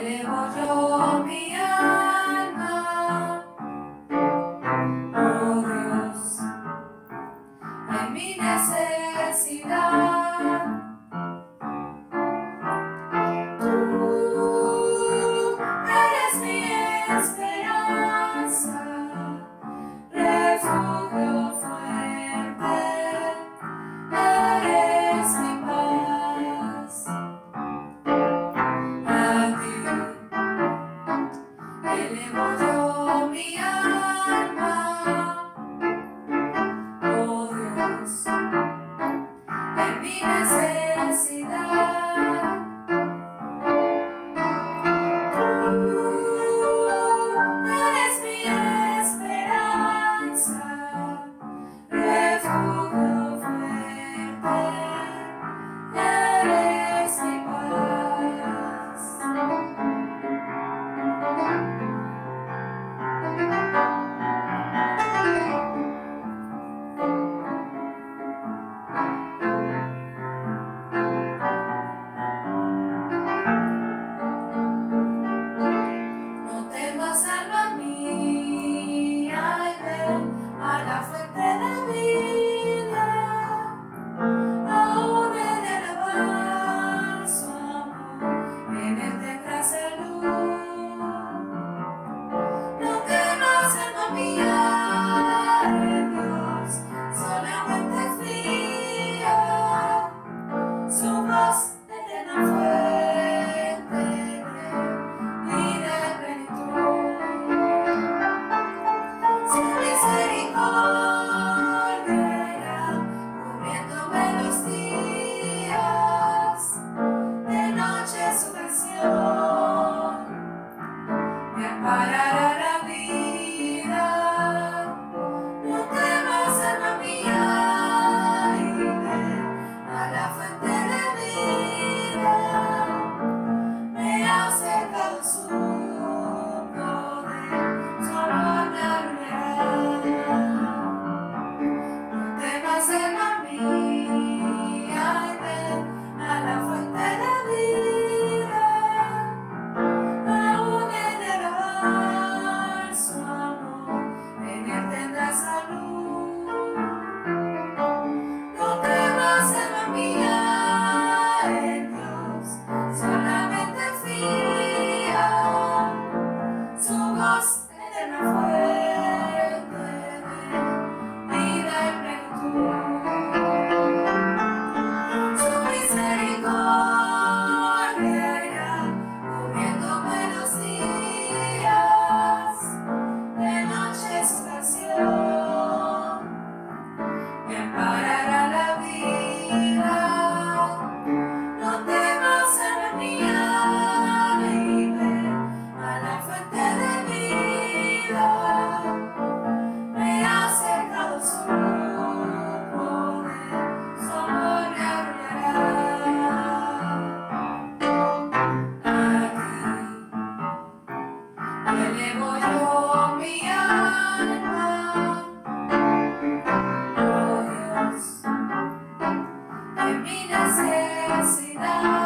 elevo yo mi alma, oh Dios, en mi necesidad. Tú eres mi esperanza, refugio fuerte, eres mi paz. A ti elevo yo mi alma, oh Dios, en mi necesidad. Eres mi esperanza, refugio fuerte, eres mi paz. No temas, alma mía, y ven a la fuente de vida, aún he de alabar su amor, en él tendrás salud. No temas, alma mía, en Dios solamente fía, su voz eterna fuente y de plenitud. Su misericordia irá cubriéndome los días, de noche su canción me amparará la vida. No temas, alma mía, y ven a la fuente de vida, me ha acercado su poder, su amor me arrullará. No temas, alma mía, y ven a la fuente de vida, aún he de alabar su amor, en él tendrás salud. No temas, alma mía, en Dios solamente fía, su voz eterna fuente de vida y plenitud. Su misericordia irá cubriéndome los días, de noche su canción me amparará la vida. No temas, alma mía, y ven a la fuente de vida, me ha acercado su poder, su amor me arrullará. A ti elevo yo mi alma, oh Dios, en mi necesidad.